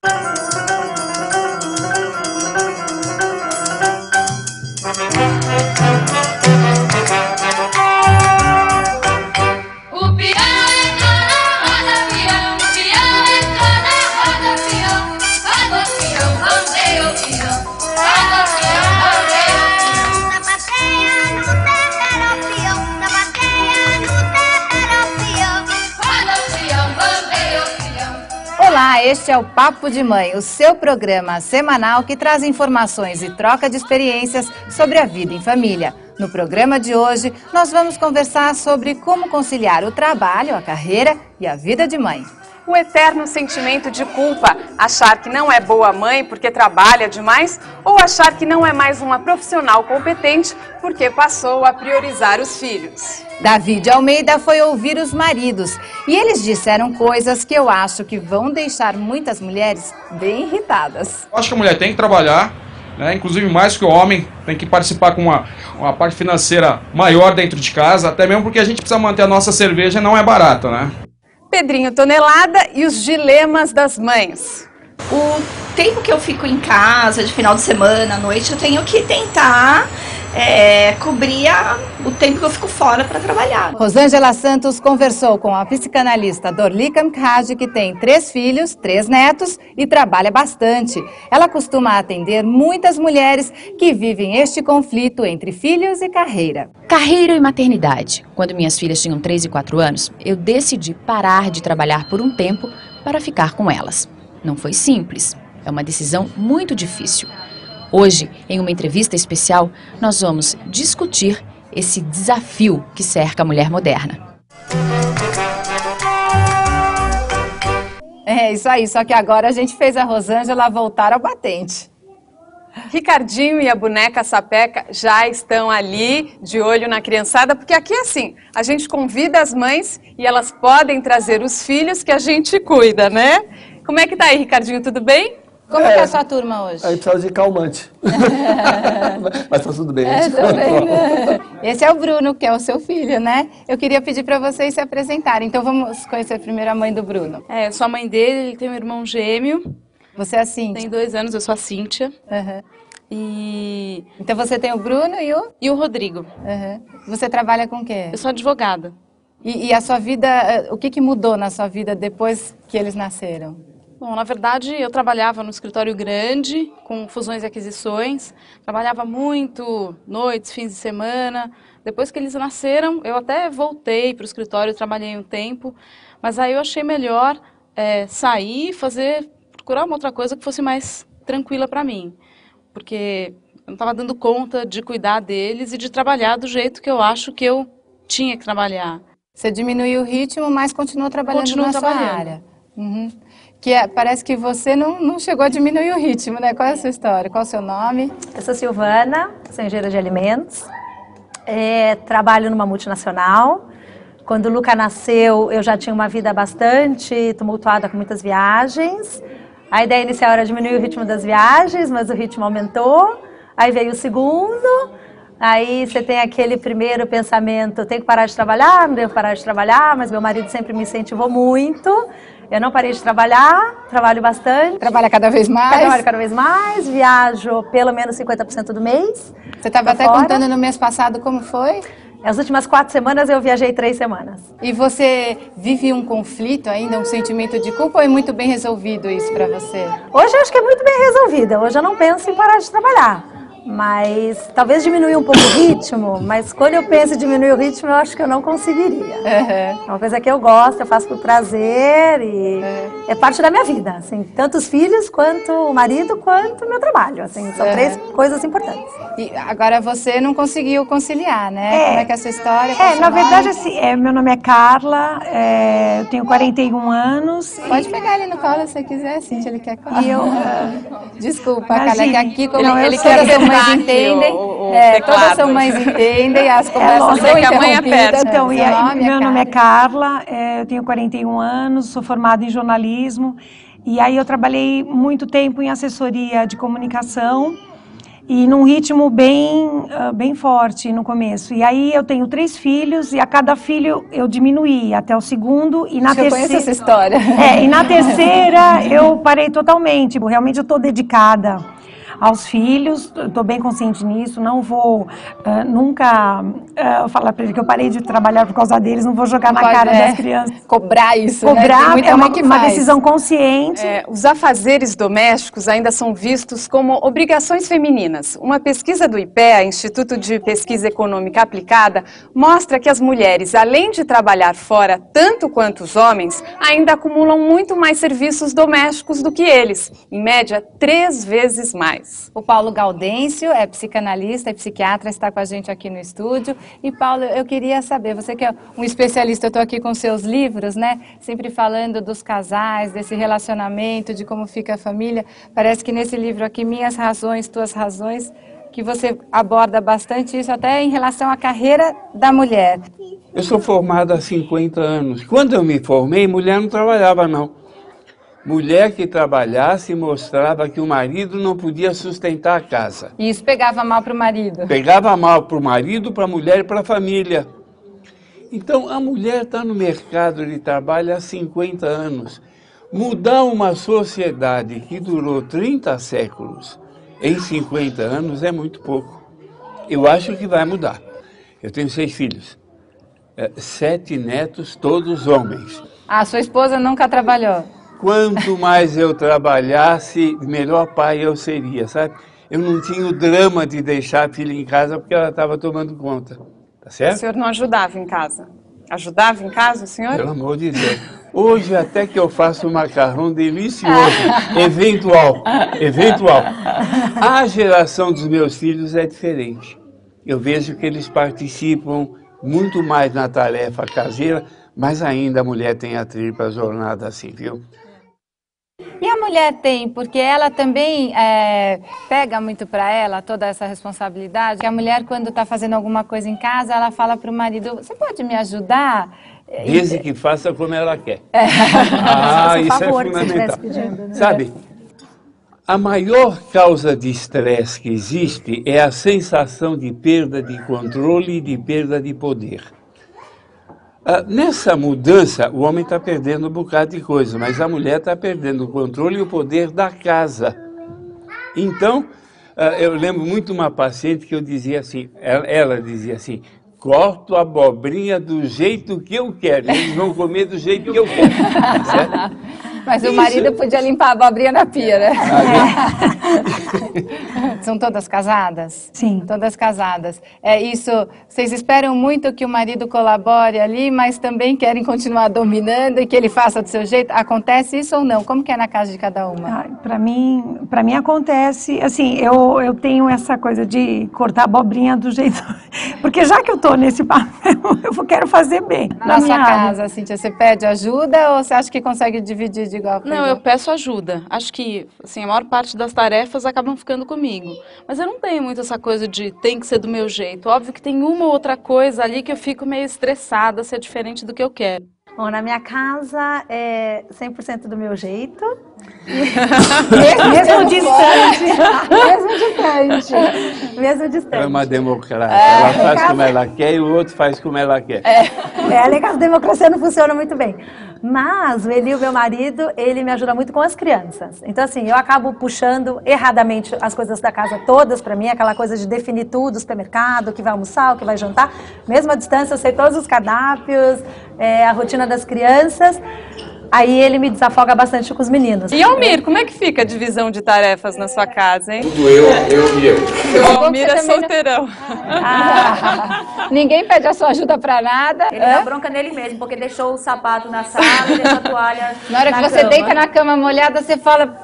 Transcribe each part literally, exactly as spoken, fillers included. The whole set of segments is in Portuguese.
Olá, este é o Papo de Mãe, o seu programa semanal que traz informações e troca de experiências sobre a vida em família. No programa de hoje, nós vamos conversar sobre como conciliar o trabalho, a carreira e a vida de mãe. O eterno sentimento de culpa, achar que não é boa mãe porque trabalha demais ou achar que não é mais uma profissional competente porque passou a priorizar os filhos. David Almeida foi ouvir os maridos e eles disseram coisas que eu acho que vão deixar muitas mulheres bem irritadas. Eu acho que a mulher tem que trabalhar, né? Inclusive mais que o homem, tem que participar com uma, uma parte financeira maior dentro de casa, até mesmo porque a gente precisa manter a nossa cerveja, não é barato, né? Pedrinho Tonelada e os dilemas das mães. O tempo que eu fico em casa, de final de semana, à noite, eu tenho que tentar é, cobrir a, o tempo que eu fico fora para trabalhar. Rosângela Santos conversou com a psicanalista Dorlica Mkhaji, que tem três filhos, três netos e trabalha bastante. Ela costuma atender muitas mulheres que vivem este conflito entre filhos e carreira. Carreira e maternidade. Quando minhas filhas tinham três e quatro anos, eu decidi parar de trabalhar por um tempo para ficar com elas. Não foi simples, é uma decisão muito difícil. Hoje, em uma entrevista especial, nós vamos discutir esse desafio que cerca a mulher moderna. É isso aí, só que agora a gente fez a Rosângela voltar ao batente. Ricardinho e a boneca Sapeca já estão ali, de olho na criançada, porque aqui é assim, a gente convida as mães e elas podem trazer os filhos que a gente cuida, né? Como é que tá aí, Ricardinho, tudo bem? Como é, que é a sua turma hoje? A gente precisa de calmante. Mas tá tudo bem. É, tô bem. Esse é o Bruno, que é o seu filho, né? Eu queria pedir para vocês se apresentarem. Então vamos conhecer primeiro a mãe do Bruno. É, eu sou a mãe dele, ele tem um irmão gêmeo. Você é a Cíntia? Tem dois anos, eu sou a Cíntia. Uhum. E... Então você tem o Bruno e o? E o Rodrigo. Uhum. Você trabalha com o quê? Eu sou advogada. E, e a sua vida, o que, que mudou na sua vida depois que eles nasceram? Bom, na verdade, eu trabalhava no escritório grande, com fusões e aquisições. Trabalhava muito, noites, fins de semana. Depois que eles nasceram, eu até voltei para o escritório, trabalhei um tempo. Mas aí eu achei melhor é, sair, fazer, procurar uma outra coisa que fosse mais tranquila para mim. Porque eu não estava dando conta de cuidar deles e de trabalhar do jeito que eu acho que eu tinha que trabalhar. Você diminuiu o ritmo, mas continuou trabalhando Continuo na trabalhando. sua área. Uhum. Que é, parece que você não, não chegou a diminuir o ritmo, né? Qual é a sua história? Qual é o seu nome? Eu sou Silvana, sou engenheira de alimentos, é, trabalho numa multinacional. Quando o Luca nasceu, eu já tinha uma vida bastante tumultuada, com muitas viagens. A ideia inicial era diminuir o ritmo das viagens, mas o ritmo aumentou. Aí veio o segundo, aí você tem aquele primeiro pensamento, tenho que parar de trabalhar, não devo parar de trabalhar, mas meu marido sempre me incentivou muito. Eu não parei de trabalhar, trabalho bastante. Trabalha cada vez mais? Trabalho cada vez mais, viajo pelo menos cinquenta por cento do mês. Você estava até fora. contando no mês passado como foi? As últimas quatro semanas eu viajei três semanas. E você vive um conflito ainda, um sentimento de culpa ou é muito bem resolvido isso para você? Hoje eu acho que é muito bem resolvida. Hoje eu não penso em parar de trabalhar. Mas talvez diminuir um pouco o ritmo, mas quando eu penso em diminuir o ritmo, eu acho que eu não conseguiria. Uhum. É uma coisa que eu gosto, eu faço por prazer e uhum. é parte da minha vida, assim, tanto os filhos, quanto o marido, quanto o meu trabalho, assim, são uhum. três coisas importantes. E agora você não conseguiu conciliar, né? É, Como é que é a sua história? É, na verdade, assim, é, meu nome é Carla, é, eu tenho quarenta e um anos. Pode e... pegar ele no colo se você quiser, Cíntia, ele quer colar. E eu, Desculpa, Carla, que aqui como não, ele eu quer sei. mães entendem, o, o é, todas as mães entendem, as conversas é, são que a mãe aperta. Então, Seu e aí, nome meu é nome é Carla, é, eu tenho quarenta e um anos, sou formada em jornalismo, e aí eu trabalhei muito tempo em assessoria de comunicação, e num ritmo bem, uh, bem forte no começo. E aí eu tenho três filhos e a cada filho eu diminuí até o segundo e na terceira... Eu conheço essa história. É, e na terceira eu parei totalmente, realmente eu estou dedicada aos filhos, estou bem consciente nisso, não vou uh, nunca uh, falar para ele que eu parei de trabalhar por causa deles, não vou jogar não na pode, cara é, das crianças. Cobrar isso, Cobrar né? é uma, uma decisão consciente. É, os afazeres domésticos ainda são vistos como obrigações femininas. Uma pesquisa do I P E A, Instituto de Pesquisa Econômica Aplicada, mostra que as mulheres, além de trabalhar fora tanto quanto os homens, ainda acumulam muito mais serviços domésticos do que eles, em média, três vezes mais. O Paulo Gaudêncio é psicanalista e psiquiatra, está com a gente aqui no estúdio. E Paulo, eu queria saber, você que é um especialista, eu estou aqui com seus livros, né? Sempre falando dos casais, desse relacionamento, de como fica a família. Parece que nesse livro aqui, Minhas Razões, Tuas Razões, que você aborda bastante isso, até em relação à carreira da mulher. Eu sou formado há cinquenta anos. Quando eu me formei, mulher não trabalhava, não. Mulher que trabalhasse mostrava que o marido não podia sustentar a casa. E isso pegava mal para o marido? Pegava mal para o marido, para a mulher e para a família. Então, a mulher está no mercado de trabalho há cinquenta anos. Mudar uma sociedade que durou trinta séculos em cinquenta anos é muito pouco. Eu acho que vai mudar. Eu tenho seis filhos, sete netos, todos homens. Ah, sua esposa nunca trabalhou? Quanto mais eu trabalhasse, melhor pai eu seria, sabe? Eu não tinha o drama de deixar a filha em casa porque ela estava tomando conta, tá certo? O senhor não ajudava em casa? Ajudava em casa, o senhor? Pelo amor de Deus. Hoje até que eu faço um macarrão delicioso, eventual, eventual. A geração dos meus filhos é diferente. Eu vejo que eles participam muito mais na tarefa caseira, mas ainda a mulher tem a tripla jornada assim, viu? E a mulher tem, porque ela também é, pega muito para ela toda essa responsabilidade. Que a mulher, quando está fazendo alguma coisa em casa, ela fala para o marido, você pode me ajudar? Desde que faça como ela quer. É. Ah, isso é fundamental. Pedindo, né? Sabe, a maior causa de estresse que existe é a sensação de perda de controle e de perda de poder. Ah, nessa mudança, o homem está perdendo um bocado de coisa, mas a mulher está perdendo o controle e o poder da casa. Então, ah, eu lembro muito uma paciente que eu dizia assim, ela, ela dizia assim, corto a abobrinha do jeito que eu quero, eles vão comer do jeito que eu quero. Certo? Mas o marido podia limpar a abobrinha na pia, né? São todas casadas? Sim. Todas casadas. É isso, vocês esperam muito que o marido colabore ali, mas também querem continuar dominando e que ele faça do seu jeito? Acontece isso ou não? Como que é na casa de cada uma? Ah, para mim, para mim acontece, assim, eu, eu tenho essa coisa de cortar a abobrinha do jeito... Porque já que eu tô nesse papel, eu quero fazer bem. Na, na sua casa, Cíntia, você pede ajuda ou você acha que consegue dividir de igual para igual? Não, eu peço ajuda. Acho que, assim, a maior parte das tarefas acabam ficando comigo. Mas eu não tenho muito essa coisa de tem que ser do meu jeito. Óbvio que tem uma ou outra coisa ali que eu fico meio estressada se é diferente do que eu quero. Bom, na minha casa é cem por cento do meu jeito. mesmo, mesmo distante. mesmo distante. Mesmo distante. É uma democracia. É, ela faz casa... como ela quer e o outro faz como ela quer. É, é ali que a democracia não funciona muito bem. Mas o Eli, o meu marido, ele me ajuda muito com as crianças. Então, assim, eu acabo puxando erradamente as coisas da casa todas para mim, aquela coisa de definir tudo, o supermercado, o que vai almoçar, o que vai jantar. Mesmo à distância, eu sei todos os cardápios, é, a rotina das crianças. Aí ele me desafoga bastante com os meninos. E Almir, como é que fica a divisão de tarefas na sua casa, hein? Tudo eu, eu e eu. O Almir é solteirão. Ah, ninguém pede a sua ajuda pra nada. Ele dá bronca nele mesmo, porque deixou o sapato na sala e deixou a toalha na hora que na você cama. deita na cama molhada, você fala...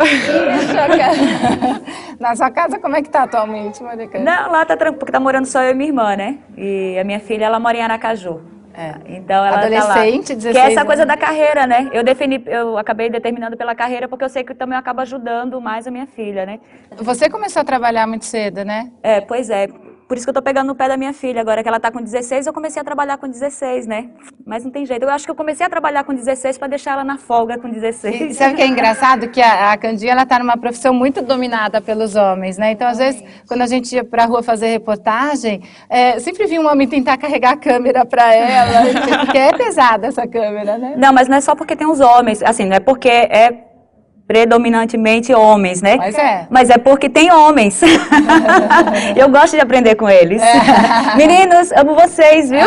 Na sua casa, como é que tá atualmente, Mônica? Não, lá tá tranquilo, porque tá morando só eu e minha irmã, né? E a minha filha, ela mora em Aracaju. É. Então ela adolescente, tá lá. dezesseis Que é essa coisa anos. da carreira, né? Eu defini, eu acabei determinando pela carreira porque eu sei que também acaba ajudando mais a minha filha, né? Você começou a trabalhar muito cedo, né? É, pois é. por isso que eu tô pegando no pé da minha filha. Agora que ela tá com dezesseis, eu comecei a trabalhar com dezesseis, né? Mas não tem jeito. Eu acho que eu comecei a trabalhar com dezesseis para deixar ela na folga com dezesseis. E sabe o que é engraçado? Que a, a Candinha, ela tá numa profissão muito dominada pelos homens, né? Então, às vezes, quando a gente ia pra rua fazer reportagem, é, sempre vinha um homem tentar carregar a câmera pra ela, porque é pesada essa câmera, né? Não, mas não é só porque tem os homens, assim, não é porque é predominantemente homens, né? Mas é. Mas é porque tem homens. Eu gosto de aprender com eles. É. Meninos, amo vocês, viu?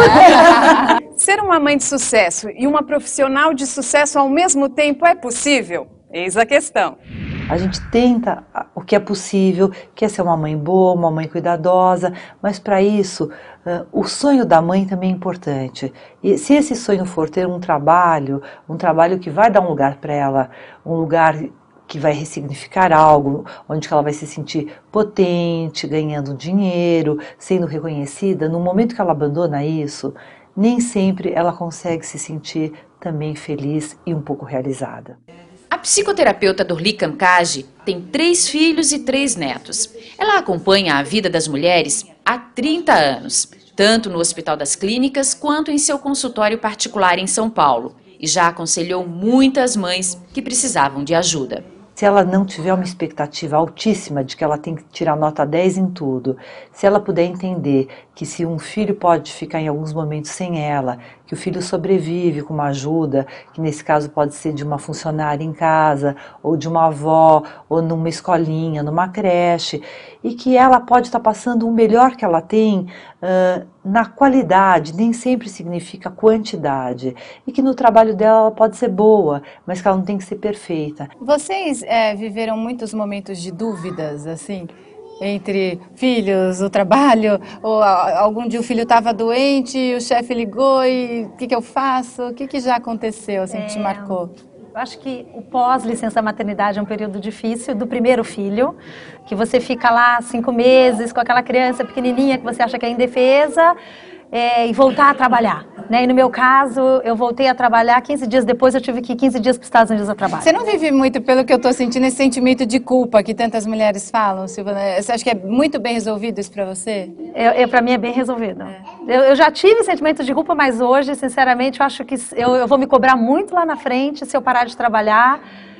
Ser uma mãe de sucesso e uma profissional de sucesso ao mesmo tempo é possível? Eis a questão. A gente tenta o que é possível, quer ser uma mãe boa, uma mãe cuidadosa, mas para isso, uh, o sonho da mãe também é importante. E se esse sonho for ter um trabalho, um trabalho que vai dar um lugar para ela, um lugar que vai ressignificar algo, onde ela vai se sentir potente, ganhando dinheiro, sendo reconhecida, no momento que ela abandona isso, nem sempre ela consegue se sentir também feliz e um pouco realizada. A psicoterapeuta Dorli Kamkaji tem três filhos e três netos. Ela acompanha a vida das mulheres há trinta anos, tanto no Hospital das Clínicas quanto em seu consultório particular em São Paulo, e já aconselhou muitas mães que precisavam de ajuda. Se ela não tiver uma expectativa altíssima de que ela tem que tirar nota dez em tudo, se ela puder entender que se um filho pode ficar em alguns momentos sem ela, que o filho sobrevive com uma ajuda, que nesse caso pode ser de uma funcionária em casa, ou de uma avó, ou numa escolinha, numa creche, e que ela pode estar passando o melhor que ela tem uh, na qualidade, nem sempre significa quantidade, e que no trabalho dela ela pode ser boa, mas que ela não tem que ser perfeita. Vocês é, viveram muitos momentos de dúvidas, assim, entre filhos, o trabalho, ou algum dia o filho estava doente, o chefe ligou e o que, que eu faço? O que, que já aconteceu, assim, é, que te marcou? Eu acho que o pós-licença maternidade é um período difícil do primeiro filho, que você fica lá cinco meses com aquela criança pequenininha que você acha que é indefesa, é, e voltar a trabalhar, né? E no meu caso, eu voltei a trabalhar, quinze dias depois eu tive que ir quinze dias para os Estados Unidos a trabalho. Você não vive muito, pelo que eu estou sentindo, esse sentimento de culpa que tantas mulheres falam, Silvana? Você acha que é muito bem resolvido isso para você? Eu, eu, para mim é bem resolvido. É. Eu, eu já tive sentimento de culpa, mas hoje, sinceramente, eu acho que eu, eu vou me cobrar muito lá na frente se eu parar de trabalhar.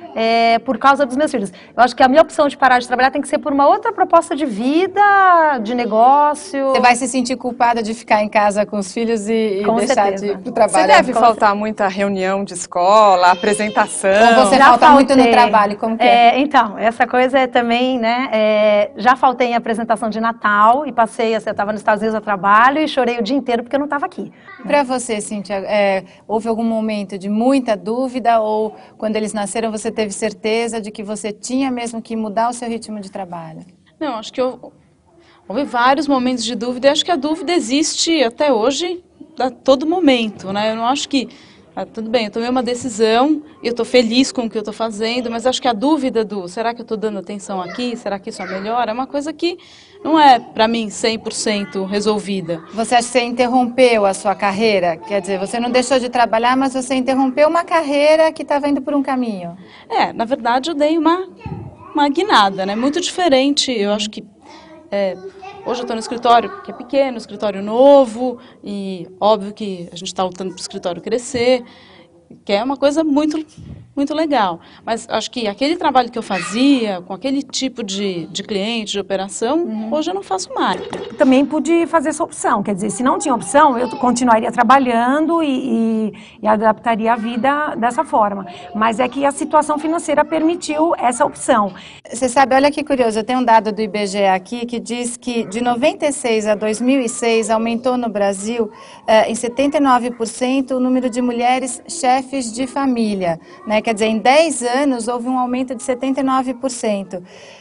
É, por causa dos meus filhos. Eu acho que a minha opção de parar de trabalhar tem que ser por uma outra proposta de vida, de negócio. Você vai se sentir culpada de ficar em casa com os filhos e, e deixar certeza. de ir pro trabalho. Você deve faltar certeza. muita reunião de escola, apresentação. Ou você já falta faltei. muito no trabalho, como que é? é? Então, essa coisa é também, né, é, já faltei em apresentação de Natal e passei, assim, eu estava nos Estados Unidos a trabalho e chorei o dia inteiro porque eu não estava aqui. Para você, Cíntia, é, houve algum momento de muita dúvida ou quando eles nasceram você teve teve certeza de que você tinha mesmo que mudar o seu ritmo de trabalho? Não, acho que eu, houve vários momentos de dúvida e acho que a dúvida existe até hoje, a todo momento, né? Eu não acho que, ah, tudo bem, eu tomei uma decisão e eu estou feliz com o que eu estou fazendo, mas acho que a dúvida do, será que eu estou dando atenção aqui, será que isso é melhor, é uma coisa que não é, para mim, cem por cento resolvida. Você acha que você interrompeu a sua carreira? Quer dizer, você não deixou de trabalhar, mas você interrompeu uma carreira que estava indo por um caminho. É, na verdade, eu dei uma, uma guinada, né? Muito diferente. Eu acho que é, hoje eu estou no escritório que é pequeno, escritório novo, e óbvio que a gente está lutando para o escritório crescer, que é uma coisa muito, muito legal. Mas acho que aquele trabalho que eu fazia, com aquele tipo de, de cliente, de operação, uhum. hoje eu não faço mais. Também pude fazer essa opção, quer dizer, se não tinha opção, eu continuaria trabalhando e, e, e adaptaria a vida dessa forma. Mas é que a situação financeira permitiu essa opção. Você sabe, olha que curioso, eu tenho um dado do I B G E aqui que diz que de noventa e seis a dois mil e seis aumentou no Brasil eh, em setenta e nove por cento o número de mulheres chefes de família, né? Quer dizer, em dez anos houve um aumento de setenta e nove por cento.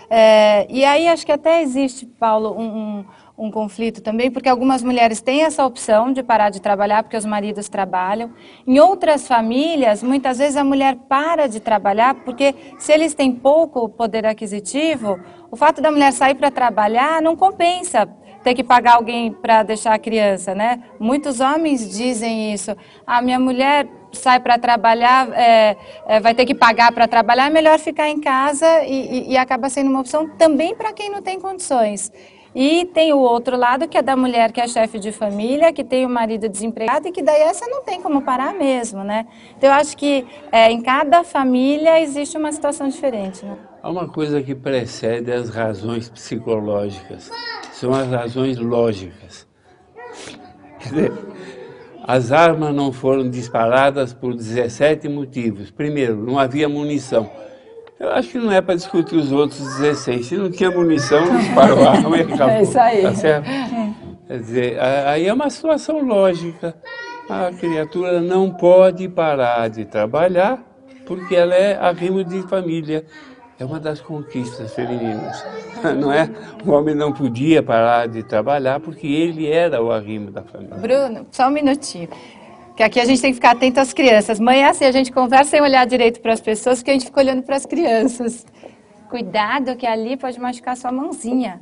É, e aí acho que até existe, Paulo, um, um, um conflito também, porque algumas mulheres têm essa opção de parar de trabalhar porque os maridos trabalham. Em outras famílias, muitas vezes a mulher para de trabalhar porque se eles têm pouco poder aquisitivo, o fato da mulher sair para trabalhar não compensa ter que pagar alguém para deixar a criança, né? Muitos homens dizem isso. A minha mulher sai para trabalhar, é, é, vai ter que pagar para trabalhar, é melhor ficar em casa e, e, e acaba sendo uma opção também para quem não tem condições. E tem o outro lado, que é da mulher que é chefe de família, que tem o marido desempregado e que daí essa não tem como parar mesmo, né? Então eu acho que é, em cada família existe uma situação diferente, né? Há uma coisa que precede as razões psicológicas, são as razões lógicas. Quer dizer, as armas não foram disparadas por dezessete motivos. Primeiro, não havia munição. Eu acho que não é para discutir os outros dezesseis. Se não tinha munição, disparou a arma e acabou. É isso aí. Tá certo? Quer dizer, aí é uma situação lógica. A criatura não pode parar de trabalhar porque ela é arrimo de família. É uma das conquistas femininas, não é? O homem não podia parar de trabalhar porque ele era o arrimo da família. Bruno, só um minutinho. Que aqui a gente tem que ficar atento às crianças. Mãe, é assim, a gente conversa sem olhar direito para as pessoas, porque a gente fica olhando para as crianças. Cuidado que ali pode machucar sua mãozinha.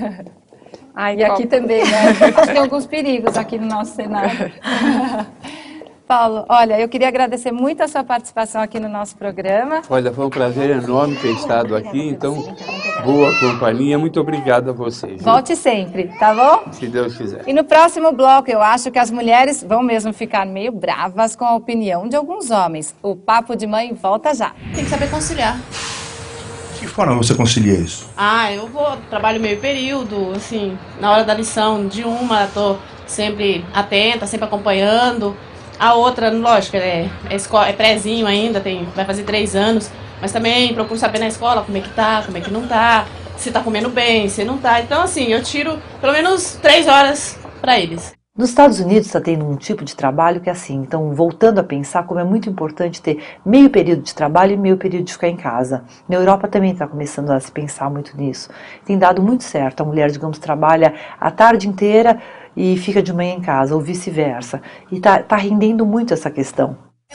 Ai, e aqui também, né? Acho que tem alguns perigos aqui no nosso cenário. Paulo, olha, eu queria agradecer muito a sua participação aqui no nosso programa. Olha, foi um prazer enorme ter estado aqui, então, boa companhia, muito obrigado a vocês. Volte sempre, tá bom? Se Deus quiser. E no próximo bloco, eu acho que as mulheres vão mesmo ficar meio bravas com a opinião de alguns homens. O Papo de Mãe volta já. Tem que saber conciliar. De que forma você concilia isso? Ah, eu vou, trabalho meio período, assim, na hora da lição de uma, tô sempre atenta, sempre acompanhando. A outra, lógico, é, é, escola, é prézinho ainda, tem, vai fazer três anos, mas também procuro saber na escola como é que tá, como é que não tá, se tá comendo bem, se não tá. Então, assim, eu tiro pelo menos três horas para eles. Nos Estados Unidos está tendo um tipo de trabalho que é assim, então voltando a pensar como é muito importante ter meio período de trabalho e meio período de ficar em casa. Na Europa também está começando a se pensar muito nisso. Tem dado muito certo, a mulher, digamos, trabalha a tarde inteira e fica de manhã em casa, ou vice-versa. E está tá rendendo muito essa questão.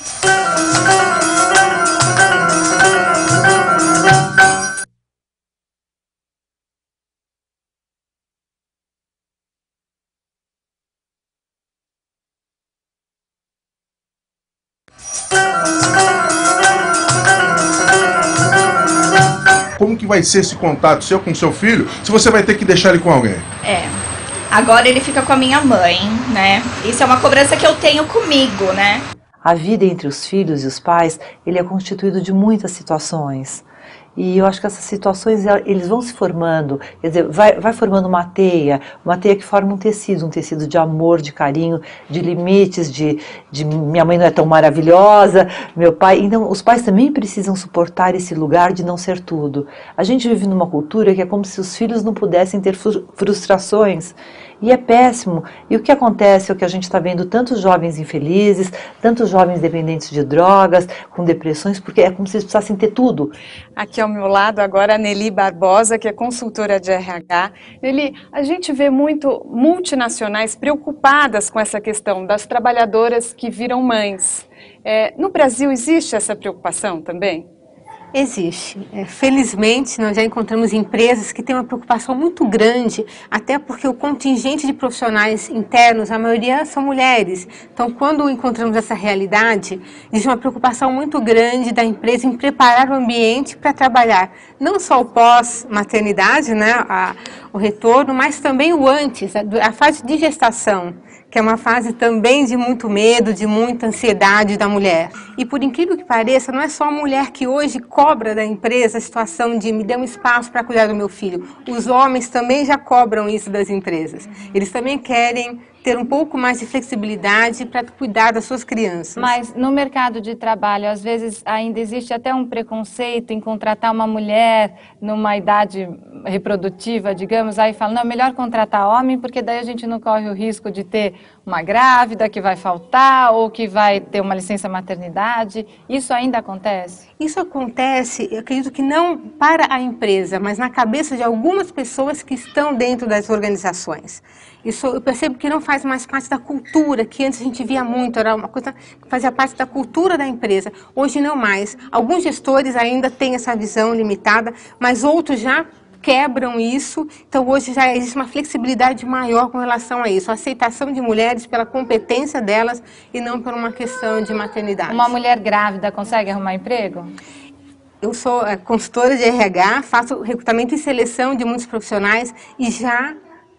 Como que vai ser esse contato seu com seu filho, se você vai ter que deixar ele com alguém? É, agora ele fica com a minha mãe, né? Isso é uma cobrança que eu tenho comigo, né? A vida entre os filhos e os pais, ele é constituído de muitas situações. E eu acho que essas situações, eles vão se formando, quer dizer, vai, vai formando uma teia, uma teia que forma um tecido, um tecido de amor, de carinho, de limites, de, de minha mãe não é tão maravilhosa, meu pai... Então, os pais também precisam suportar esse lugar de não ser tudo. A gente vive numa cultura que é como se os filhos não pudessem ter frustrações. E é péssimo. E o que acontece é o que a gente está vendo, tantos jovens infelizes, tantos jovens dependentes de drogas, com depressões, porque é como se eles precisassem ter tudo. Aqui ao meu lado agora a Nelly Barbosa, que é consultora de R H. Nelly, a gente vê muito multinacionais preocupadas com essa questão das trabalhadoras que viram mães. É, no Brasil existe essa preocupação também? Existe. É, felizmente, nós já encontramos empresas que têm uma preocupação muito grande, até porque o contingente de profissionais internos, a maioria são mulheres. Então, quando encontramos essa realidade, existe uma preocupação muito grande da empresa em preparar o ambiente para trabalhar, não só o pós-maternidade, né, a, o retorno, mas também o antes, a, a fase de gestação, que é uma fase também de muito medo, de muita ansiedade da mulher. E por incrível que pareça, não é só a mulher que hoje cobra da empresa a situação de me dê um espaço para cuidar do meu filho. Os homens também já cobram isso das empresas. Eles também querem ter um pouco mais de flexibilidade para cuidar das suas crianças. Mas no mercado de trabalho, às vezes ainda existe até um preconceito em contratar uma mulher numa idade reprodutiva, digamos, aí fala, não, é melhor contratar homem, porque daí a gente não corre o risco de ter uma grávida que vai faltar ou que vai ter uma licença maternidade. Isso ainda acontece? Isso acontece, eu acredito que não para a empresa, mas na cabeça de algumas pessoas que estão dentro das organizações. Isso eu percebo que não faz mais parte da cultura, que antes a gente via muito, era uma coisa que fazia parte da cultura da empresa. Hoje não mais. Alguns gestores ainda têm essa visão limitada, mas outros já quebram isso. Então hoje já existe uma flexibilidade maior com relação a isso. A aceitação de mulheres pela competência delas e não por uma questão de maternidade. Uma mulher grávida consegue arrumar emprego? Eu sou consultora de R H, faço recrutamento e seleção de muitos profissionais e já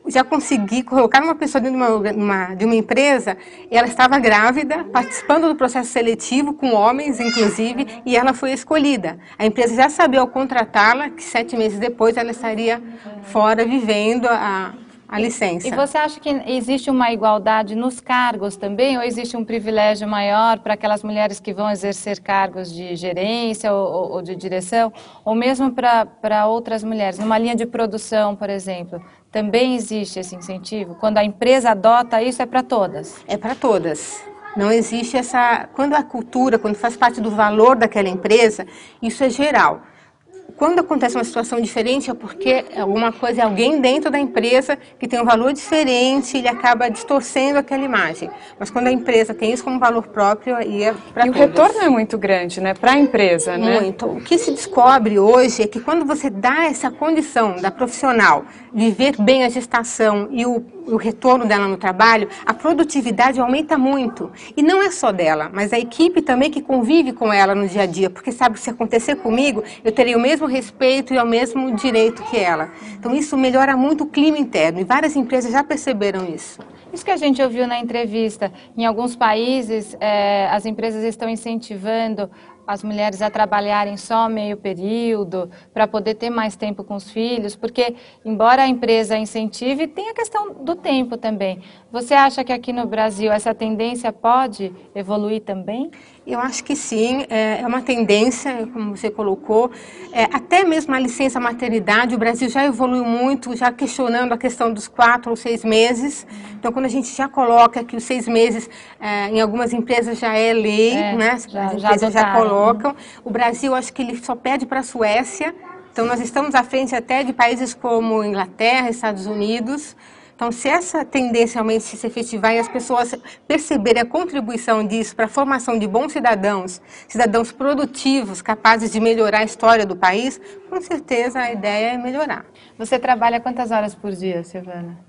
já consegui colocar uma pessoa dentro de uma, uma, de uma empresa, ela estava grávida, participando do processo seletivo, com homens, inclusive, e ela foi escolhida. A empresa já sabia, ao contratá-la, que sete meses depois ela estaria fora, vivendo a, a licença. E você acha que existe uma igualdade nos cargos também, ou existe um privilégio maior para aquelas mulheres que vão exercer cargos de gerência ou, ou de direção, ou mesmo para outras mulheres? Numa linha de produção, por exemplo, também existe esse incentivo? Quando a empresa adota isso, é para todas? É para todas. Não existe essa... Quando a cultura, quando faz parte do valor daquela empresa, isso é geral. Quando acontece uma situação diferente é porque alguma coisa, é alguém dentro da empresa que tem um valor diferente, ele acaba distorcendo aquela imagem. Mas quando a empresa tem isso como valor próprio, aí é para todos. E o retorno é muito grande, né? Para a empresa, né? Muito. O que se descobre hoje é que quando você dá essa condição da profissional viver bem a gestação e o, o retorno dela no trabalho, a produtividade aumenta muito. E não é só dela, mas a equipe também que convive com ela no dia a dia, porque sabe que se acontecer comigo, eu terei o mesmo respeito e ao mesmo direito que ela. Então isso melhora muito o clima interno e várias empresas já perceberam isso. Isso que a gente ouviu na entrevista, em alguns países é, as empresas estão incentivando as mulheres a trabalharem só meio período, para poder ter mais tempo com os filhos, porque, embora a empresa incentive, tem a questão do tempo também. Você acha que aqui no Brasil essa tendência pode evoluir também? Eu acho que sim, é uma tendência, como você colocou, é, até mesmo a licença maternidade, o Brasil já evoluiu muito, já questionando a questão dos quatro ou seis meses. Então, quando a gente já coloca que os seis meses, é, em algumas empresas já é lei, é, né? As já, empresas já, já colocam. O Brasil, acho que ele só pede para a Suécia. Então, nós estamos à frente até de países como Inglaterra, Estados Unidos. Então, se essa tendência realmente se efetivar e as pessoas perceberem a contribuição disso para a formação de bons cidadãos, cidadãos produtivos, capazes de melhorar a história do país, com certeza a ideia é melhorar. Você trabalha quantas horas por dia, Silvana?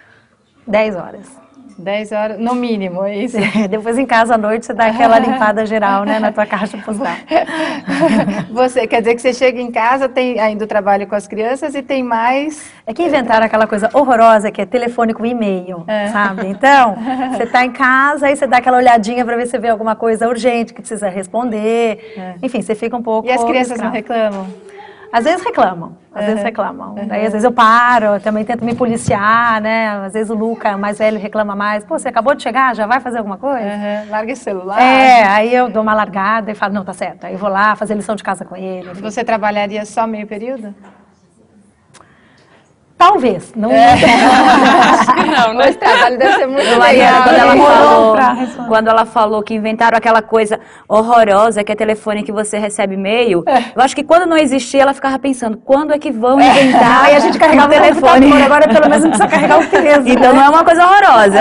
Dez horas. Dez horas, no mínimo, é isso? É, depois em casa à noite você dá aquela limpada geral, né, na tua caixa postal. Você, quer dizer que você chega em casa, tem ainda o trabalho com as crianças e tem mais... É que inventaram aquela coisa horrorosa que é telefone com e-mail, é. sabe? Então, você está em casa, aí você dá aquela olhadinha para ver se vê alguma coisa urgente que precisa responder. É. Enfim, você fica um pouco... E as crianças não reclamam? Às vezes reclamam, às uhum. vezes reclamam. Uhum. Daí, às vezes eu paro, também tento me policiar, né? Às vezes o Luca, o mais velho, reclama mais. Pô, você acabou de chegar, já vai fazer alguma coisa? Uhum. Larga esse celular. É, aí eu dou uma largada e falo, não, tá certo. Aí eu vou lá fazer lição de casa com ele. Enfim. Você trabalharia só meio período? Talvez. Não, é. Acho que não, né? O trabalho deve ser muito legal. Quando ela, falou, quando ela falou que inventaram aquela coisa horrorosa, que é telefone que você recebe e-mail, é. eu acho que quando não existia, ela ficava pensando, quando é que vão inventar? Aí a gente carregava o telefone, agora pelo menos não precisa carregar o peso. Então né? não é uma coisa horrorosa.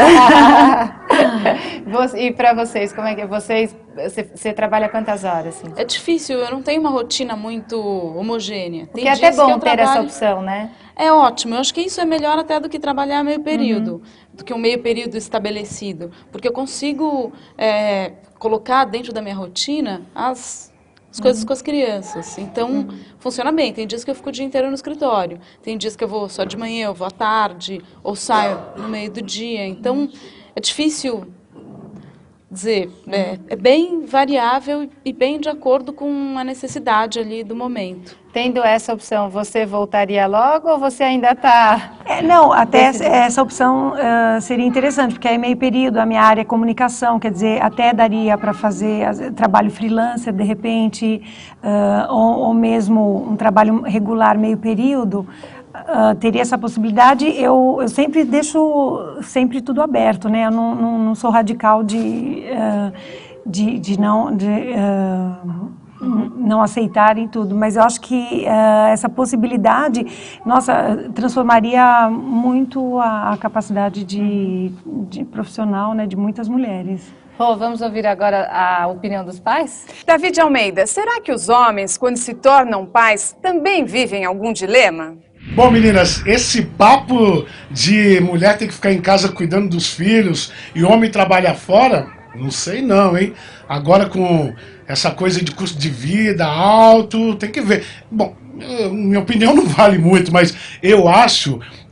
E para vocês, como é que vocês, você, você trabalha quantas horas? Assim? É difícil, eu não tenho uma rotina muito homogênea. Tem Porque é até bom ter essa opção, né? É ótimo, eu acho que isso é melhor até do que trabalhar meio período, uhum. do que um meio período estabelecido, porque eu consigo é, colocar dentro da minha rotina as, as coisas uhum. com as crianças, então uhum. funciona bem. Tem dias que eu fico o dia inteiro no escritório, tem dias que eu vou só de manhã, eu vou à tarde, ou saio no meio do dia, então é difícil dizer, é, é bem variável e bem de acordo com a necessidade ali do momento. Tendo essa opção, você voltaria logo ou você ainda está... É, não, até essa, essa opção uh, seria interessante, porque é meio período, a minha área é comunicação, quer dizer, até daria para fazer uh, trabalho freelancer, de repente, uh, ou, ou mesmo um trabalho regular meio período. Uh, teria essa possibilidade. Eu, eu sempre deixo sempre tudo aberto, né? Eu não, não, não sou radical de, uh, de, de não de, uh, não aceitarem tudo, mas eu acho que uh, essa possibilidade, nossa, transformaria muito a, a capacidade de, de profissional, né, de muitas mulheres. Oh, vamos ouvir agora a opinião dos pais? David Almeida, será que os homens, quando se tornam pais, também vivem algum dilema? Bom, meninas, esse papo de mulher ter que ficar em casa cuidando dos filhos e homem trabalhar fora, não sei não, hein? Agora com essa coisa de custo de vida alto, tem que ver. Bom, minha opinião não vale muito, mas eu acho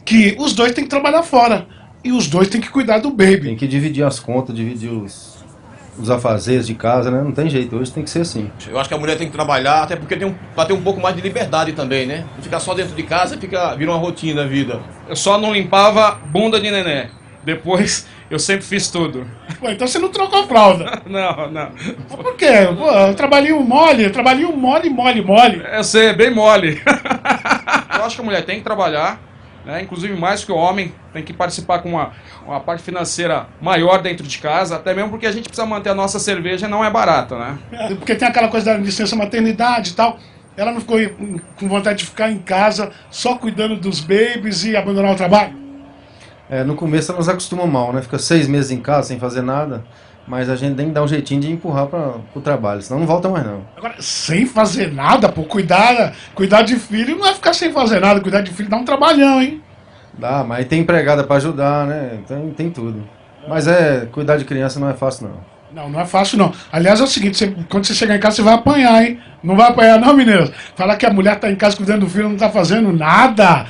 que os dois têm que trabalhar fora. E os dois têm que cuidar do baby. Tem que dividir as contas, dividir os, os afazeres de casa, né? Não tem jeito, hoje tem que ser assim. Eu acho que a mulher tem que trabalhar, até porque tem um, pra ter um pouco mais de liberdade também, né? Não ficar só dentro de casa, fica, vira uma rotina a vida. Eu só não limpava bunda de neném. Depois, eu sempre fiz tudo. Pô, então você não trocou a fralda? Não, não. Por quê? Pô, trabalhinho mole, trabalhinho mole, mole, mole. Eu sei, bem mole. Eu acho que a mulher tem que trabalhar, né? Inclusive mais que o homem, tem que participar com uma, uma parte financeira maior dentro de casa, até mesmo porque a gente precisa manter a nossa cerveja, não é barata, né? É, porque tem aquela coisa da licença maternidade e tal. Ela não ficou com vontade de ficar em casa só cuidando dos babies e abandonar o trabalho? É, no começo elas acostumam mal, né? Fica seis meses em casa sem fazer nada, mas a gente tem que dar um jeitinho de empurrar para o trabalho, senão não volta mais não. Agora, sem fazer nada, pô, cuidar, cuidar de filho não é ficar sem fazer nada, cuidar de filho dá um trabalhão, hein? Dá, mas tem empregada para ajudar, né? Tem, tem tudo. Mas é, cuidar de criança não é fácil não. Não, não é fácil não. Aliás, é o seguinte, você, quando você chegar em casa, você vai apanhar, hein? Não vai apanhar não, meninas? Falar que a mulher tá em casa cuidando do filho e não tá fazendo nada.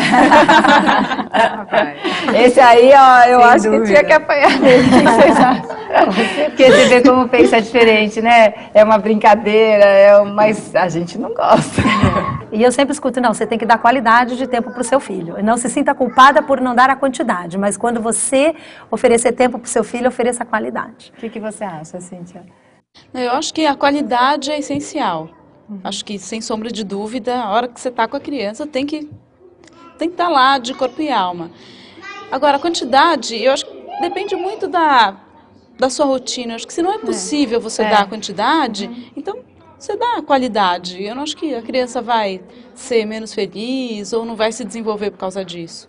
Esse aí, ó, eu Sem acho dúvida. que tinha que apanhar dele. O que vocês acham? Porque você vê como pensa diferente, né? É uma brincadeira, é um... mas a gente não gosta. E eu sempre escuto, não, você tem que dar qualidade de tempo para o seu filho. Não se sinta culpada por não dar a quantidade, mas quando você oferecer tempo para o seu filho, ofereça a qualidade. O que, que você acha, Cíntia? Eu acho que a qualidade é essencial. Uhum. Acho que, sem sombra de dúvida, a hora que você está com a criança, tem que tem que estar lá de corpo e alma. Agora, a quantidade, eu acho que depende muito da, da sua rotina. Eu acho que se não é possível você É. dar a quantidade, Uhum. então você dá a qualidade. Eu não acho que a criança vai ser menos feliz ou não vai se desenvolver por causa disso.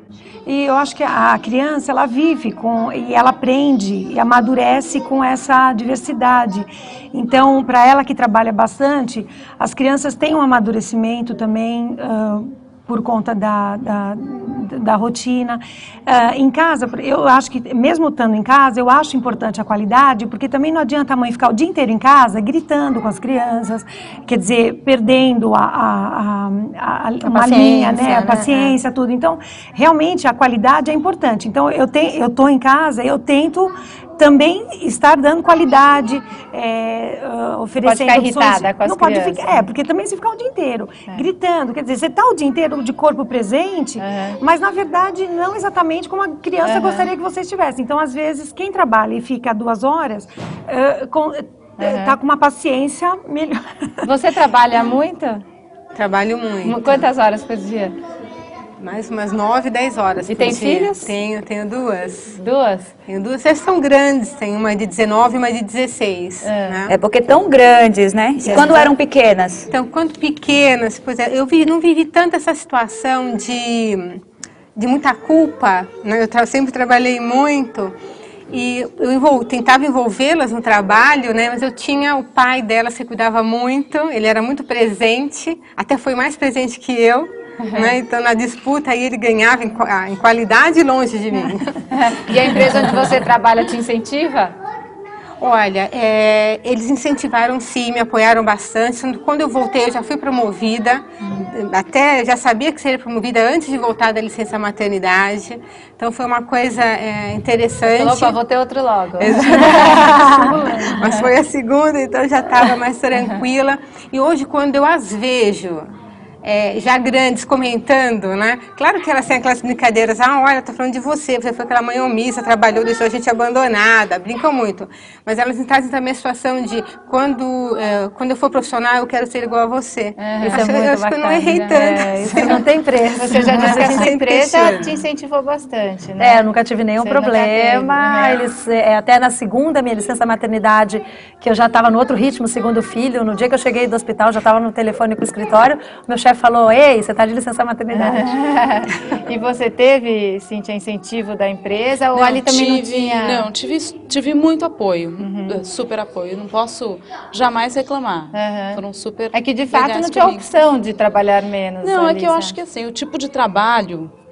E eu acho que a criança, ela vive com, e ela aprende e amadurece com essa diversidade. Então, para ela que trabalha bastante, as crianças têm um amadurecimento também uh, por conta da, da, da rotina. Uh, em casa, eu acho que, mesmo estando em casa, eu acho importante a qualidade, porque também não adianta a mãe ficar o dia inteiro em casa gritando com as crianças, quer dizer, perdendo a, a, a, a, uma linha, né, a né? paciência, tudo. Então, realmente, a qualidade é importante. Então, eu te, eu estou em casa, eu tento também estar dando qualidade, é, uh, oferecendo Pode ficar opções. irritada com as Não pode crianças. ficar, é, porque também se ficar o dia inteiro gritando, quer dizer, você está o dia inteiro de corpo presente, mas na verdade não exatamente como a criança Uhum. gostaria que você estivesse. Então, às vezes, quem trabalha e fica duas horas, uh, com, está com uma paciência melhor. Você trabalha muito? Trabalho muito. Quantas horas por dia? Mais umas nove, dez horas. E por tem dia. filhos? Tenho, tenho duas. Duas? Tenho duas. Elas são grandes, tem uma de dezenove e uma de dezesseis. Né? É porque tão grandes, né? E quando eram pequenas? Então, quando pequenas, pois é, eu vi, não vivi tanto essa situação de, de muita culpa, né? Eu tra sempre trabalhei muito e eu envol tentava envolvê-las no trabalho, né? Mas eu tinha o pai delas que cuidava muito, ele era muito presente, até foi mais presente que eu. Né? Então, na disputa, aí ele ganhava em, em qualidade longe de mim. E a empresa onde você trabalha te incentiva? Olha, é, eles incentivaram sim, me apoiaram bastante. Quando eu voltei, eu já fui promovida. Uhum. Até já sabia que seria promovida antes de voltar da licença maternidade. Então, foi uma coisa é, interessante. Opa, vou ter outro logo. Mas foi a segunda, então já estava mais tranquila. E hoje, quando eu as vejo... É, já grandes comentando, né? Claro que elas têm aquelas brincadeiras, ah, olha, tô falando de você, você foi aquela mãe omissa, trabalhou, deixou a gente abandonada, brincam muito. Mas elas trazem também a situação de quando, é, quando eu for profissional, eu quero ser igual a você. É, isso acho, é muito eu acho que eu não errei tanto. É, isso não tem preço. Você já disse que a sua empresa impressiona. te incentivou bastante, né? É, eu nunca tive nenhum Você problema. nunca teve, né? Eles, é, até na segunda minha licença maternidade, que eu já estava no outro ritmo, segundo filho, no dia que eu cheguei do hospital, já estava no telefone para o escritório, meu chefe falou, ei, você está de licença maternidade. E você teve, Cíntia, incentivo da empresa ou Não, ali também tive, não tinha? Não, tive, tive muito apoio, uhum. super apoio. Não posso jamais reclamar. Uhum. Foram super É que de fato legais não tinha comigo. opção de trabalhar menos. Não, ali, é que eu sabe? acho que assim, o tipo de trabalho que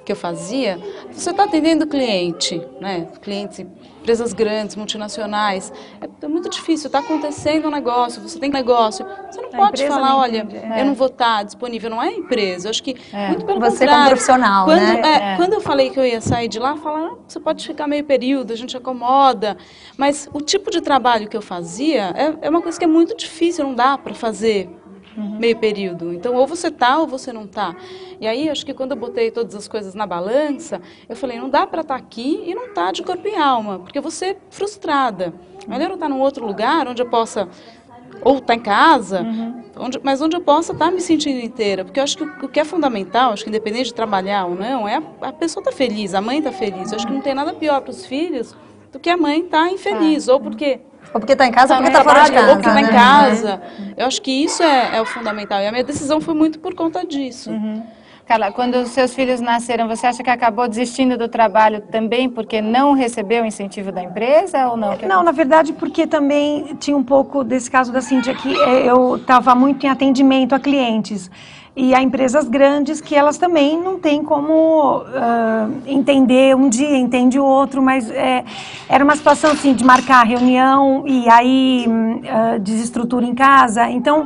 que eu fazia, você está atendendo cliente, né? Clientes, empresas grandes, multinacionais. É, é muito difícil, está acontecendo um negócio, você tem negócio. Você não A pode empresa falar, não olha, entende, é. eu não vou estar disponível. Não é a empresa, eu acho que É. muito pelo Você contrário. como profissional, quando, né? é, É. quando eu falei que eu ia sair de lá, falaram, ah, você pode ficar meio período, a gente acomoda. Mas o tipo de trabalho que eu fazia é, é uma coisa que é muito difícil, não dá para fazer meio período. Então, ou você tá ou você não tá. E aí, acho que quando eu botei todas as coisas na balança, eu falei, não dá para estar aqui e não estar de corpo e alma, porque eu vou ser frustrada. Melhor eu estar num outro lugar onde eu possa, ou estar em casa, onde, mas onde eu possa estar me sentindo inteira. Porque eu acho que o, o que é fundamental, acho que independente de trabalhar ou não, é a, a pessoa estar feliz, a mãe estar feliz. Eu acho que não tem nada pior para os filhos do que a mãe estar infeliz, ou porque... Ou porque está em casa, tá ou porque está fora de casa. Ou porque está né? em casa. Eu acho que isso é, é o fundamental. E a minha decisão foi muito por conta disso. Uhum. Carla, quando os seus filhos nasceram, você acha que acabou desistindo do trabalho também porque não recebeu o incentivo da empresa ou não? Não, na verdade, porque também tinha um pouco desse caso da Cíntia, que eu estava muito em atendimento a clientes. E há empresas grandes que elas também não têm como uh, entender, um dia entende o outro, mas é, era uma situação assim de marcar reunião e aí uh, desestrutura em casa. Então,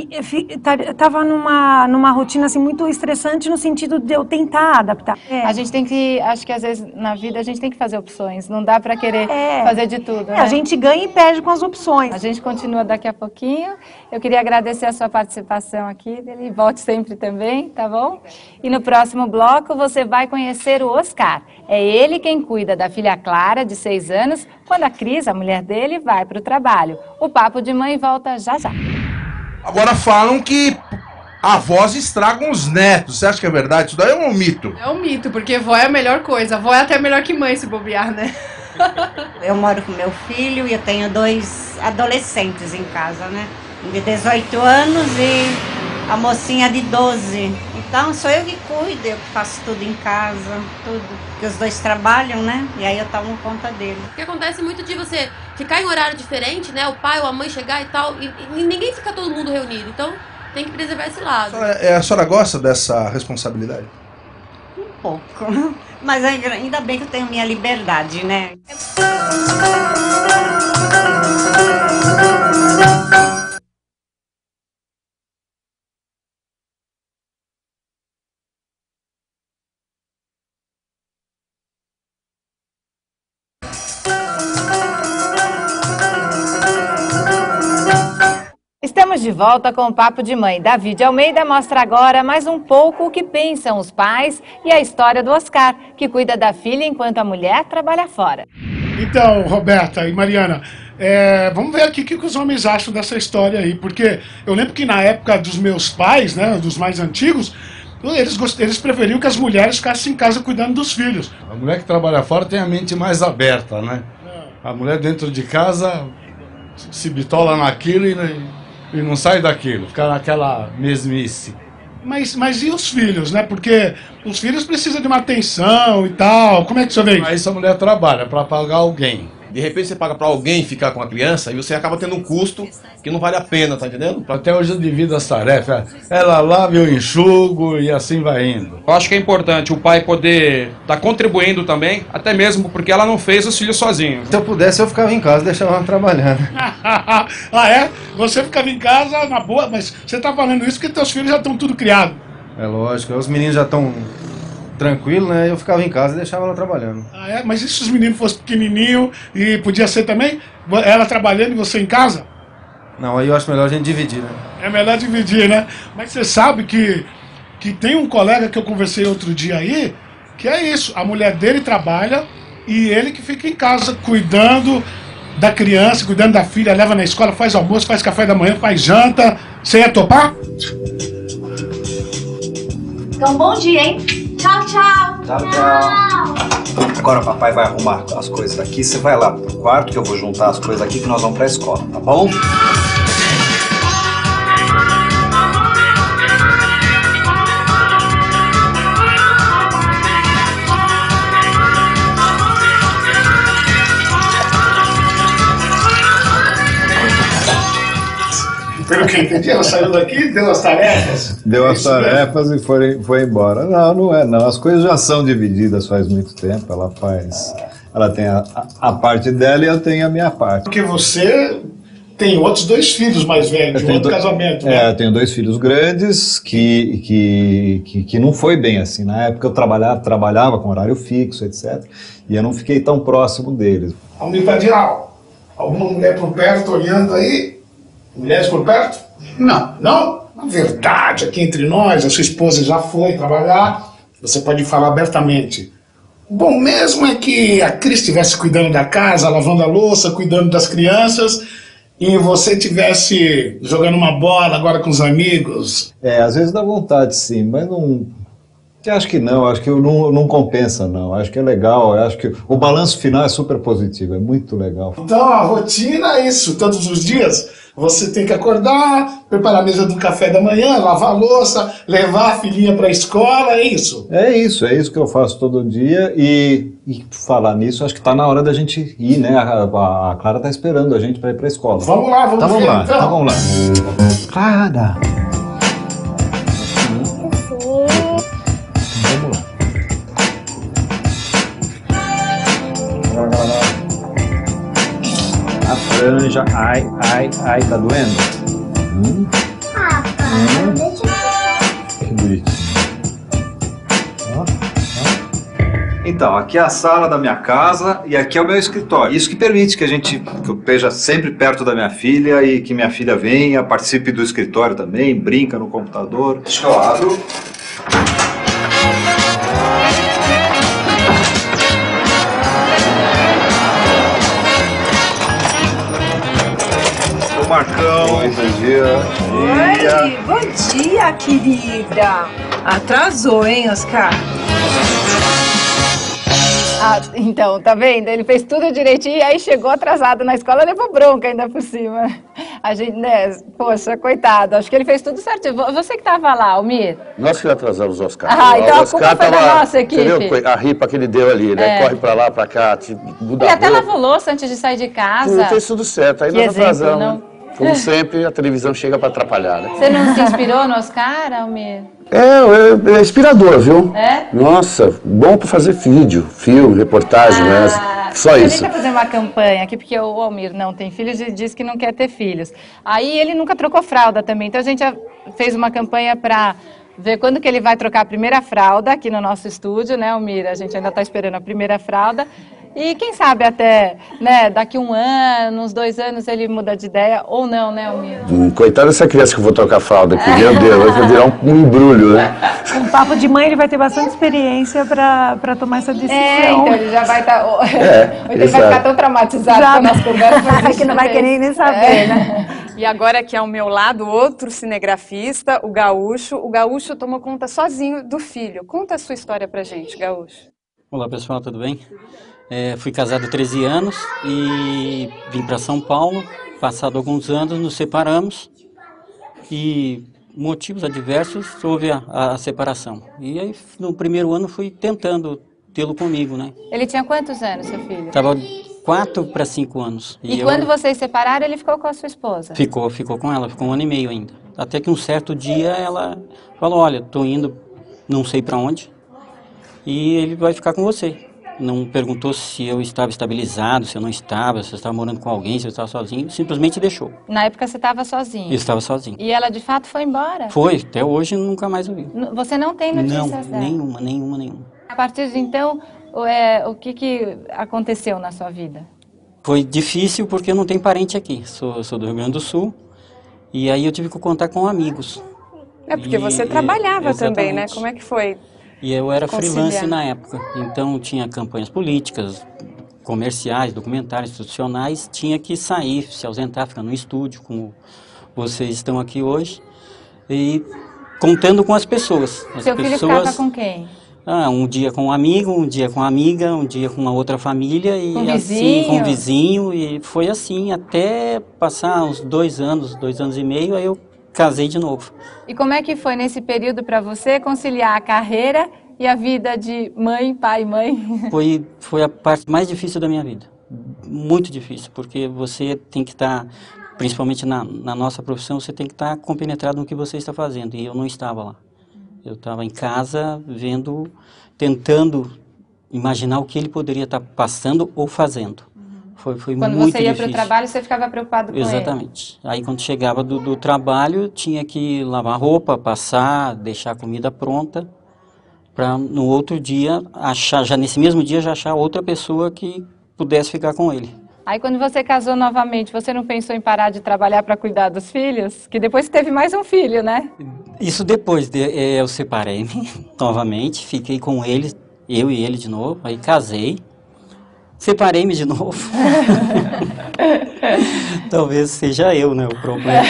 estava numa, numa rotina assim, muito estressante no sentido de eu tentar adaptar. É. A gente tem que, acho que às vezes na vida a gente tem que fazer opções, não dá para querer é. fazer de tudo. É, né? A gente ganha e perde com as opções. A gente continua daqui a pouquinho. Eu queria agradecer a sua participação aqui, ele volte sempre também, tá bom? E no próximo bloco você vai conhecer o Oscar. É ele quem cuida da filha Clara, de seis anos, quando a Cris, a mulher dele, vai para o trabalho. O Papo de Mãe volta já já. Agora falam que avós estragam os netos. Você acha que é verdade? Isso daí é um mito. É um mito, porque vó é a melhor coisa. Vó é até melhor que mãe, se bobear, né? Eu moro com meu filho e eu tenho dois adolescentes em casa, né? Um de dezoito anos e a mocinha de doze. Então sou eu que cuido, eu que faço tudo em casa, tudo. Porque os dois trabalham, né? E aí eu tomo conta dele. Porque acontece muito de você ficar em horário diferente, né? O pai ou a mãe chegar e tal, e, e ninguém fica todo mundo reunido. Então tem que preservar esse lado. A senhora, a senhora gosta dessa responsabilidade? Um pouco. Mas ainda bem que eu tenho minha liberdade, né? Estamos de volta com o Papo de Mãe. David Almeida mostra agora mais um pouco o que pensam os pais e a história do Oscar, que cuida da filha enquanto a mulher trabalha fora. Então, Roberta e Mariana, é, vamos ver aqui o que os homens acham dessa história aí, porque eu lembro que na época dos meus pais, né, dos mais antigos, eles, gost... eles preferiam que as mulheres ficassem em casa cuidando dos filhos. A mulher que trabalha fora tem a mente mais aberta, né? A mulher dentro de casa se bitola naquilo e... E não sai daquilo, fica naquela mesmice. Mas, mas e os filhos, né? Porque os filhos precisam de uma atenção e tal. Como é que o senhor vê? Aí essa mulher trabalha para pagar alguém. De repente você paga para alguém ficar com a criança e você acaba tendo um custo que não vale a pena, tá entendendo? Até hoje eu divido as tarefas. Ela lava, eu enxugo e assim vai indo. Eu acho que é importante o pai poder estar tá contribuindo também, até mesmo porque ela não fez os filhos sozinho. Se eu pudesse, eu ficava em casa e deixava ela trabalhando. Ah, é? Você ficava em casa na boa, mas você tá falando isso porque teus filhos já estão tudo criados. É lógico, os meninos já estão tranquilos, né? Eu ficava em casa e deixava ela trabalhando. Ah, é? Mas e se os meninos fossem pequenininhos e podia ser também? Ela trabalhando e você em casa? Não, aí eu acho melhor a gente dividir, né? É melhor dividir, né? Mas você sabe que, que tem um colega que eu conversei outro dia aí, que é isso, a mulher dele trabalha e ele que fica em casa cuidando da criança, cuidando da filha, leva na escola, faz almoço, faz café da manhã, faz janta. Você ia topar? Então, bom dia, hein? Tchau, tchau. Tchau, tchau. Agora o papai vai arrumar as coisas daqui. Você vai lá pro quarto que eu vou juntar as coisas aqui que nós vamos pra escola, tá bom? Pelo que eu entendi, ela saiu daqui, deu as tarefas. Deu as tarefas e foi, foi embora. Não, não é não. As coisas já são divididas faz muito tempo. Ela faz... Ela tem a, a, a parte dela e eu tenho a minha parte. Porque você tem outros dois filhos mais velhos, de um outro casamento, né? É, eu tenho dois filhos grandes que, que, que, que não foi bem assim. Na época eu trabalhava, trabalhava com horário fixo, etcétera. E eu não fiquei tão próximo deles. Almir Padial, alguma mulher por perto olhando aí? Mulheres por perto? Não. Não? Na verdade, aqui entre nós, a sua esposa já foi trabalhar, você pode falar abertamente. Bom mesmo é que a Cris estivesse cuidando da casa, lavando a louça, cuidando das crianças, e você estivesse jogando uma bola agora com os amigos. É, às vezes dá vontade sim, mas não... Eu acho que não, acho que não, não compensa não, acho que é legal, acho que o balanço final é super positivo, é muito legal. Então a rotina é isso, todos os dias você tem que acordar, preparar a mesa do café da manhã, lavar a louça, levar a filhinha para a escola, é isso? É isso, é isso que eu faço todo dia e, e falar nisso, acho que está na hora da gente ir, né? A, a Clara está esperando a gente para ir para a escola. Vamos lá, vamos, tá, vamos ver, lá, então. Tá, vamos lá. Clara! A franja, ai, ai, ai, tá doendo? Hum? Ah, pai, hum? deixa eu... Que bonitinho. Ó, ó. Então, aqui é a sala da minha casa e aqui é o meu escritório. Isso que permite que a gente, que eu esteja sempre perto da minha filha e que minha filha venha, participe do escritório também, brinca no computador. Deixa eu abro. Marcão. Oi, bom dia. Oi, bom dia, querida. Atrasou, hein, Oscar? Ah, então, tá vendo? Ele fez tudo direitinho e aí chegou atrasado na escola, levou bronca ainda por cima. A gente, né, poxa, coitado, acho que ele fez tudo certinho. Você que tava lá, Almir? Nós que atrasamos o Oscar. Ah, então o a Oscar culpa foi tava, da nossa equipe. Você viu a ripa que ele deu ali, né? É. Corre pra lá, pra cá, tipo, muda E a até roupa. lavou louça antes de sair de casa. Tudo fez tudo certo, aí Que nós exemplo, atrasamos. não? Como sempre, a televisão chega pra atrapalhar, né? Você não se inspirou no Oscar, Almir? É, é, é inspirador, viu? É? Nossa, bom pra fazer vídeo, filme, reportagem, né? Só Deixa isso. eu fazer uma campanha aqui, porque o Almir não tem filhos e diz que não quer ter filhos. Aí ele nunca trocou fralda também, então a gente já fez uma campanha para ver quando que ele vai trocar a primeira fralda aqui no nosso estúdio, né, Almir? A gente ainda está esperando a primeira fralda. E quem sabe até, né, daqui um ano, uns dois anos ele muda de ideia ou não, né, Almir? Hum, coitada dessa criança que eu vou trocar a fralda aqui, meu Deus, vai virar um, um embrulho, né? Com papo de mãe, ele vai ter bastante experiência para tomar essa decisão. É, então ele já vai estar... Tá, É, ele vai ficar tão traumatizado Já, com a nossa conversa. que não vai querer nem saber, É. né? E agora aqui ao meu lado, outro cinegrafista, o Gaúcho. O Gaúcho tomou conta sozinho do filho. Conta a sua história pra gente, Gaúcho. Olá pessoal, tudo bem? É, fui casado há treze anos e vim para São Paulo. Passado alguns anos, nos separamos e motivos adversos houve a, a separação. E aí no primeiro ano fui tentando tê-lo comigo, né? Ele tinha quantos anos, seu filho? Tava quatro para cinco anos. E, eu- quando vocês separaram, ele ficou com a sua esposa? Ficou, ficou com ela, ficou um ano e meio ainda. Até que um certo dia ela falou, olha, tô indo não sei para onde e ele vai ficar com você. Não perguntou se eu estava estabilizado, se eu não estava, se eu estava morando com alguém, se eu estava sozinho, simplesmente deixou. Na época você estava sozinho? Eu estava sozinho. E ela de fato foi embora? Foi, até hoje nunca mais ouvi. N- Você não tem notícias Não, dela? nenhuma, nenhuma, nenhuma. A partir de então, o, é, o que, que aconteceu na sua vida? Foi difícil porque eu não tenho parente aqui, sou, sou do Rio Grande do Sul, e aí eu tive que contar com amigos. É porque E- você e- trabalhava também, né? exatamente. Como é que foi? E eu era conciliar? freelance na época, então tinha campanhas políticas, comerciais, documentários, institucionais, tinha que sair, se ausentar, ficar no estúdio, como vocês estão aqui hoje, e contando com as pessoas. As Seu filho pessoas, ficava com quem? Ah, um dia com um amigo, um dia com uma amiga, um dia com uma outra família e Com assim, vizinho? com um vizinho, e foi assim até passar uns dois anos, dois anos e meio, aí eu casei de novo. E como é que foi nesse período para você conciliar a carreira e a vida de mãe, pai, mãe? Foi, foi a parte mais difícil da minha vida, muito difícil, porque você tem que estar principalmente na, na nossa profissão, você tem que estar compenetrado no que você está fazendo, e eu não estava lá. Eu estava em casa, vendo, tentando imaginar o que ele poderia estar passando ou fazendo. Foi, foi Quando muito você ia difícil. para o trabalho, você ficava preocupado com ele? Exatamente. Aí quando chegava do, do trabalho, tinha que lavar roupa, passar, deixar a comida pronta, para no outro dia, achar, já nesse mesmo dia, já achar outra pessoa que pudesse ficar com ele. Aí quando você casou novamente, você não pensou em parar de trabalhar para cuidar dos filhos? Que depois teve mais um filho, né? Isso depois, de, eu separei-me novamente, fiquei com ele, eu e ele de novo, aí casei. Separei-me de novo. Talvez seja eu, né, o problema.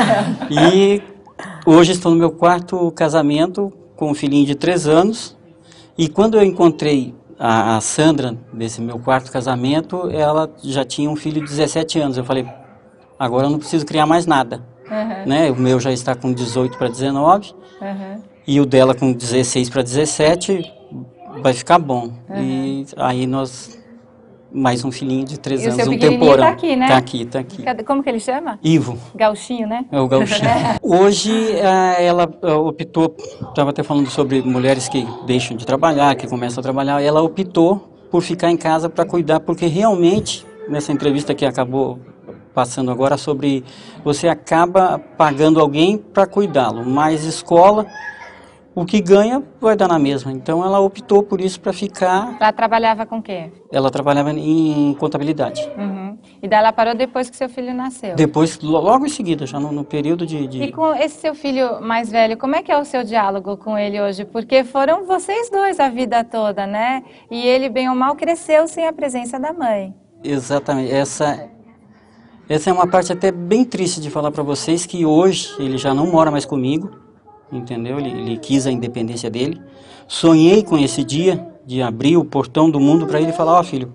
E hoje estou no meu quarto casamento com um filhinho de três anos. E quando eu encontrei a, a Sandra, desse meu quarto casamento, ela já tinha um filho de dezessete anos. Eu falei, agora eu não preciso criar mais nada. Uhum. Né? O meu já está com dezoito para dezenove. Uhum. E o dela com dezesseis para dezessete. Vai ficar bom. Uhum. E aí nós... Mais um filhinho de três e anos, o seu um temporão. Tá aqui, né? Tá aqui, tá aqui. Como que ele chama? Ivo. Gauchinho, né? É o Gauchinho. Hoje ela optou, estava até falando sobre mulheres que deixam de trabalhar, que começam a trabalhar, ela optou por ficar em casa para cuidar, porque realmente, nessa entrevista que acabou passando agora, sobre você acaba pagando alguém para cuidá-lo, mas escola... O que ganha vai dar na mesma. Então ela optou por isso para ficar... Ela trabalhava com o quê? Ela trabalhava em contabilidade. Uhum. E daí ela parou depois que seu filho nasceu? Depois, logo em seguida, já no, no período de, de... E com esse seu filho mais velho, como é que é o seu diálogo com ele hoje? Porque foram vocês dois a vida toda, né? E ele, bem ou mal, cresceu sem a presença da mãe. Exatamente. Essa, essa é uma parte até bem triste de falar para vocês, que hoje ele já não mora mais comigo. Entendeu? Ele, ele quis a independência dele. Sonhei com esse dia de abrir o portão do mundo para ele e falar, ó, oh, filho,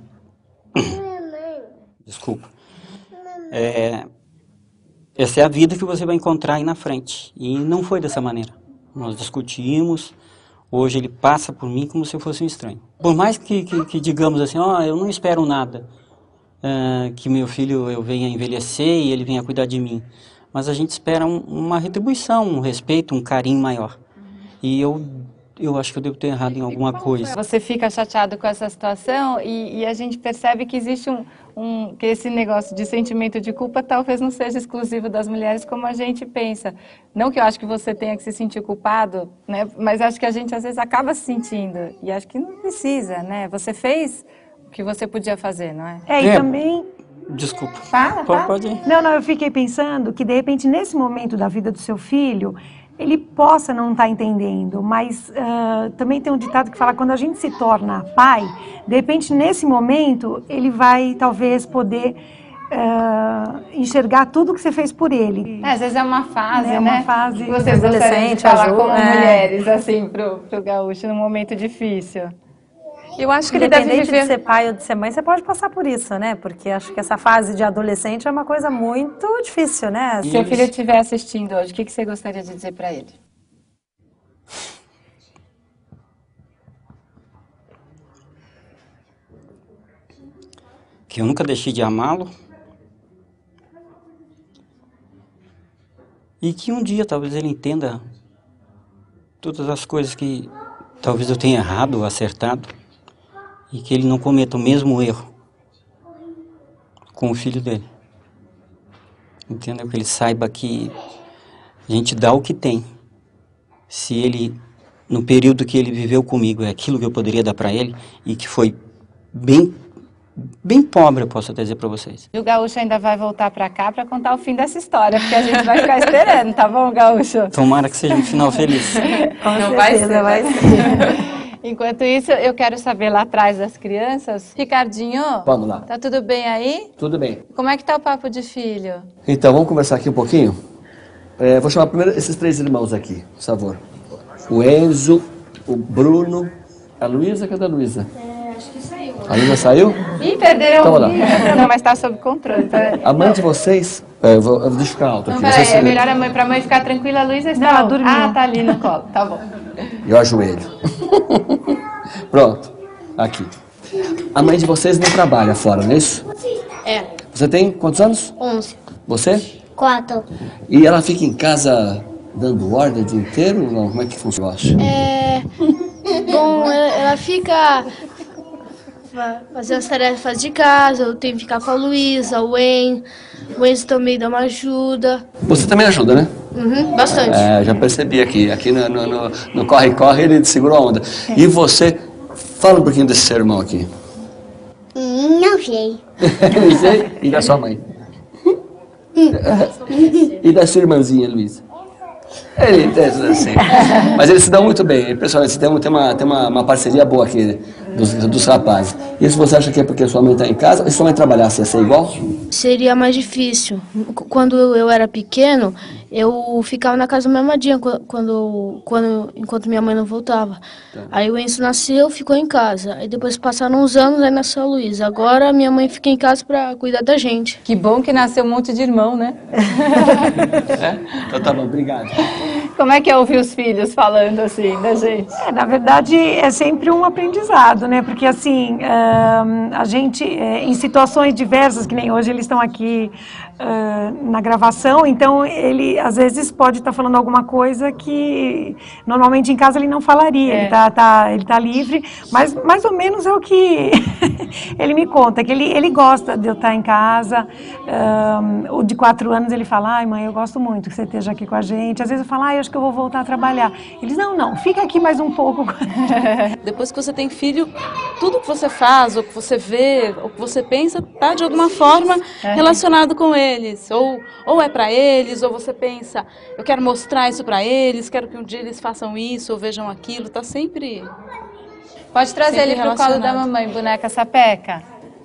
desculpa, é, essa é a vida que você vai encontrar aí na frente. E não foi dessa maneira. Nós discutimos, hoje ele passa por mim como se eu fosse um estranho. Por mais que, que, que digamos assim, ó, oh, eu não espero nada, uh, que meu filho eu venha envelhecer e ele venha cuidar de mim. Mas a gente espera um, uma retribuição, um respeito, um carinho maior. E eu, eu acho que eu devo ter errado em alguma coisa. Você fica chateado com essa situação e, e a gente percebe que existe um, um... que esse negócio de sentimento de culpa talvez não seja exclusivo das mulheres como a gente pensa. Não que eu acho que você tenha que se sentir culpado, né? Mas acho que a gente às vezes acaba se sentindo. E acho que não precisa, né? Você fez o que você podia fazer, não é? É, e é. também... Desculpa. Fala, fala. Pode ir. Não, não, eu fiquei pensando que, de repente, nesse momento da vida do seu filho, ele possa não estar entendendo, mas uh, também tem um ditado que fala que quando a gente se torna pai, de repente, nesse momento, ele vai, talvez, poder uh, enxergar tudo que você fez por ele. É, às vezes é uma fase, é, né? Uma fase. Vocês gostariam de falar como é. mulheres, assim, pro, pro gaúcho, num momento difícil. Eu acho que ele deve viver... de ser pai ou de ser mãe, você pode passar por isso, né? Porque acho que essa fase de adolescente é uma coisa muito difícil, né? Se seu filho estiver assistindo hoje, o que você gostaria de dizer para ele? Que eu nunca deixei de amá-lo. E que um dia talvez ele entenda todas as coisas que talvez eu tenha errado ou acertado. E que ele não cometa o mesmo erro com o filho dele. Entendeu? Que ele saiba que a gente dá o que tem. Se ele, no período que ele viveu comigo, é aquilo que eu poderia dar para ele, e que foi bem, bem pobre, eu posso até dizer para vocês. E o Gaúcho ainda vai voltar para cá para contar o fim dessa história, porque a gente vai ficar esperando, tá bom, Gaúcho? Tomara que seja um final feliz. Com não certeza, vai ser, vai ser. Enquanto isso, eu quero saber lá atrás das crianças. Ricardinho, vamos lá. Tá tudo bem aí? Tudo bem. Como é que tá o papo de filho? Então, vamos conversar aqui um pouquinho? É, vou chamar primeiro esses três irmãos aqui, por favor. O Enzo, o Bruno, a Luísa, cadê a Luísa? É, acho que saiu. A Luísa saiu? Ih, perderam. Então, lá. Não, mas tá sob controle. Tá? A mãe de vocês... É, eu vou, eu vou deixar ficar alto aqui. Não, peraí, é melhor a mãe, pra mãe ficar tranquila. A Luísa está... Não, ela dormiu. Ah, tá ali no colo, tá bom. E eu ajoelho. Pronto, aqui. A mãe de vocês não trabalha fora, não é isso? É. Você tem quantos anos? onze. Você? Quatro. E ela fica em casa dando ordem o dia inteiro? Não? Como é que funciona? É... Bom, ela, ela fica fazendo as tarefas de casa, eu tenho que ficar com a Luísa, o Wayne. O Enzo também dá uma ajuda. Você também ajuda, né? Uhum, bastante. É, já percebi aqui. Aqui no, no, no, no corre-corre ele segura a onda. E você, fala um pouquinho desse seu irmão aqui. Hum, não sei. Não sei. E da sua mãe? E da sua irmãzinha, Luísa? Ele entende assim. Mas eles se dão muito bem, é impressionante. Tem, tem, uma, tem uma, uma parceria boa aqui dos, dos rapazes. Isso você acha que é porque sua mãe está em casa? E sua mãe trabalhasse, ia ser igual? Seria mais difícil. Quando eu era pequeno, eu ficava na casa da minha madrinha quando, quando, enquanto minha mãe não voltava. Tá. Aí o Enzo nasceu, ficou em casa. Aí depois passaram uns anos, aí nasceu a Luísa. Agora minha mãe fica em casa para cuidar da gente. Que bom que nasceu um monte de irmão, né? É? Então tá bom, obrigado. Como é que é ouvir os filhos falando assim da gente? É, na verdade, é sempre um aprendizado, né? Porque, assim, uh, a gente, é, em situações diversas, que nem hoje eles estão aqui uh, na gravação, então ele, às vezes, pode estar falando alguma coisa que, normalmente, em casa ele não falaria. É. Ele tá, tá, ele tá livre, mas mais ou menos é o que ele me conta, que ele, ele gosta de eu estar em casa. Uh, o de quatro anos, ele fala, ai, mãe, eu gosto muito que você esteja aqui com a gente. Às vezes eu falo, ai, acho que eu vou voltar a trabalhar. Eles, não, não, fica aqui mais um pouco. Depois que você tem filho, tudo que você faz, ou que você vê, ou que você pensa, tá de alguma forma relacionado com eles. Ou, ou é para eles, ou você pensa, eu quero mostrar isso para eles, quero que um dia eles façam isso, ou vejam aquilo, tá sempre... Pode trazer ele pro colo da mamãe, boneca sapeca.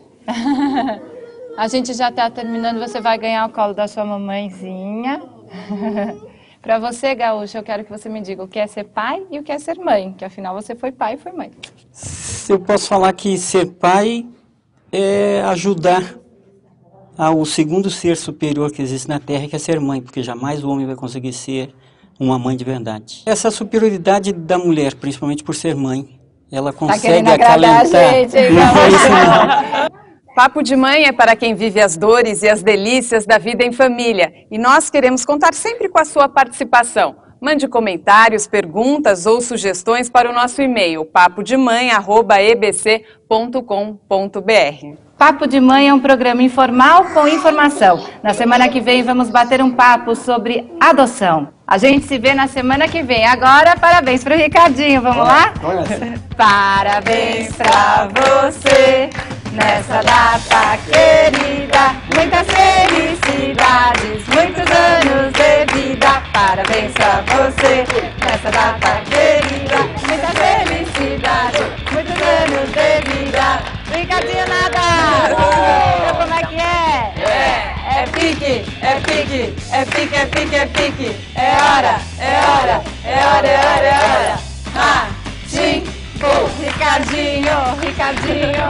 A gente já tá terminando, você vai ganhar o colo da sua mamãezinha. Para você, Gaúcha, eu quero que você me diga o que é ser pai e o que é ser mãe, que afinal você foi pai e foi mãe. Eu posso falar que ser pai é ajudar ao segundo ser superior que existe na Terra, que é ser mãe, porque jamais o homem vai conseguir ser uma mãe de verdade. Essa superioridade da mulher, principalmente por ser mãe, ela consegue tá acalentar. Gente, hein, não foi isso, não. Papo de Mãe é para quem vive as dores e as delícias da vida em família. E nós queremos contar sempre com a sua participação. Mande comentários, perguntas ou sugestões para o nosso e-mail papo de mãe arroba e b c ponto com ponto b r. Papo de Mãe é um programa informal com informação. Na semana que vem vamos bater um papo sobre adoção. A gente se vê na semana que vem. Agora, parabéns para o Ricardinho. Vamos lá? Parabéns para você nessa data querida. Muitas felicidades, muitos anos de vida. Parabéns para você nessa data querida. Muitas felicidades, muitos anos de vida. Ricardinho nada! Uh! Como é que é? É, é pique, é pique, é pique, é pique, é pique. É hora, é hora, é hora, é hora, é hora. Ratinho, Ricardinho, Ricardinho.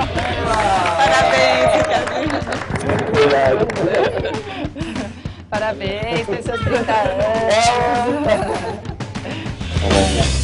Parabéns, Ricardinho. Parabéns, tem seus trinta anos.